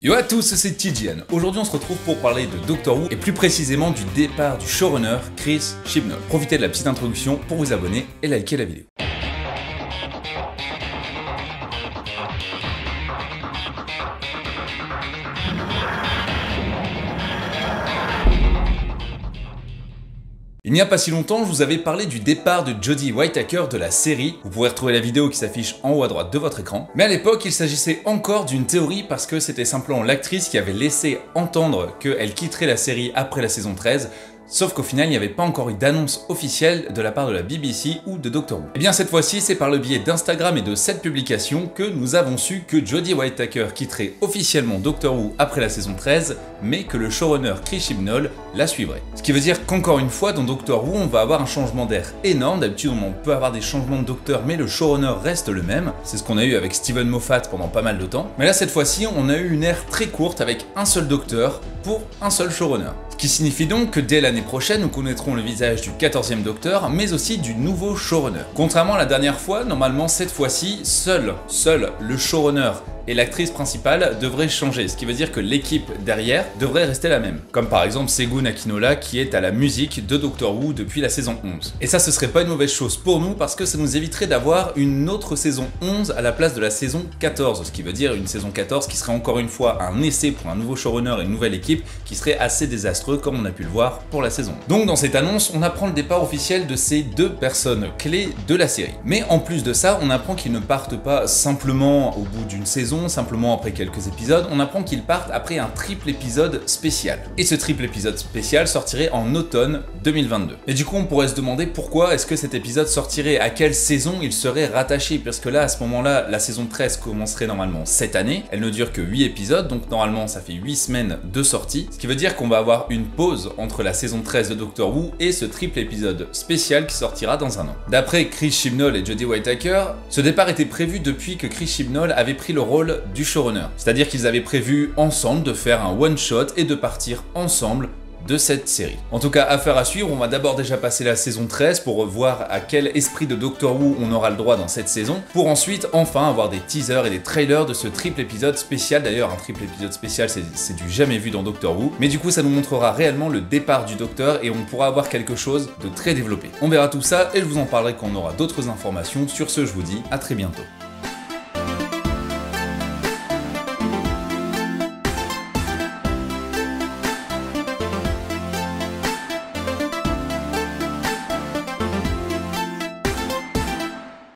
Yo à tous, c'est TGN. Aujourd'hui on se retrouve pour parler de Doctor Who et plus précisément du départ du showrunner Chris Chibnall. Profitez de la petite introduction pour vous abonner et liker la vidéo. Il n'y a pas si longtemps, je vous avais parlé du départ de Jodie Whittaker de la série. Vous pourrez retrouver la vidéo qui s'affiche en haut à droite de votre écran. Mais à l'époque, il s'agissait encore d'une théorie parce que c'était simplement l'actrice qui avait laissé entendre qu'elle quitterait la série après la saison 13. Sauf qu'au final, il n'y avait pas encore eu d'annonce officielle de la part de la BBC ou de Doctor Who. Et bien cette fois-ci, c'est par le biais d'Instagram et de cette publication que nous avons su que Jodie Whittaker quitterait officiellement Doctor Who après la saison 13, mais que le showrunner Chris Chibnall la suivrait. Ce qui veut dire qu'encore une fois, dans Doctor Who, on va avoir un changement d'air énorme. D'habitude, on peut avoir des changements de docteur, mais le showrunner reste le même. C'est ce qu'on a eu avec Steven Moffat pendant pas mal de temps. Mais là, cette fois-ci, on a eu une ère très courte avec un seul docteur pour un seul showrunner. Ce qui signifie donc que dès l'année prochaine, nous connaîtrons le visage du 14e Docteur, mais aussi du nouveau showrunner. Contrairement à la dernière fois, normalement cette fois-ci, seul le showrunner et l'actrice principale devraient changer, ce qui veut dire que l'équipe derrière devrait rester la même. Comme par exemple Segun Akinola qui est à la musique de Doctor Who depuis la saison 11. Et ça, ce serait pas une mauvaise chose pour nous parce que ça nous éviterait d'avoir une autre saison 11 à la place de la saison 14, ce qui veut dire une saison 14 qui serait encore une fois un essai pour un nouveau showrunner et une nouvelle équipe qui serait assez désastreux comme on a pu le voir pour la saison. Donc dans cette annonce, on apprend le départ officiel de ces deux personnes clés de la série. Mais en plus de ça, on apprend qu'ils ne partent pas simplement au bout d'une saison, simplement après quelques épisodes, on apprend qu'ils partent après un triple épisode spécial. Et ce triple épisode spécial sortirait en automne 2022. Et du coup, on pourrait se demander pourquoi est-ce que cet épisode sortirait, à quelle saison il serait rattaché, parce que là, à ce moment-là, la saison 13 commencerait normalement cette année, elle ne dure que 8 épisodes, donc normalement ça fait 8 semaines de sortie, ce qui veut dire qu'on va avoir une pause entre la saison 13 de Doctor Who et ce triple épisode spécial qui sortira dans un an. D'après Chris Chibnall et Jodie Whittaker, ce départ était prévu depuis que Chris Chibnall avait pris le rôle du showrunner. C'est-à-dire qu'ils avaient prévu ensemble de faire un one-shot et de partir ensemble de cette série. En tout cas, affaire à suivre, on va d'abord déjà passer la saison 13 pour voir à quel esprit de Doctor Who on aura le droit dans cette saison, pour ensuite enfin avoir des teasers et des trailers de ce triple épisode spécial. D'ailleurs, un triple épisode spécial, c'est du jamais vu dans Doctor Who, mais du coup ça nous montrera réellement le départ du Docteur et on pourra avoir quelque chose de très développé. On verra tout ça et je vous en parlerai quand on aura d'autres informations. Sur ce, je vous dis à très bientôt.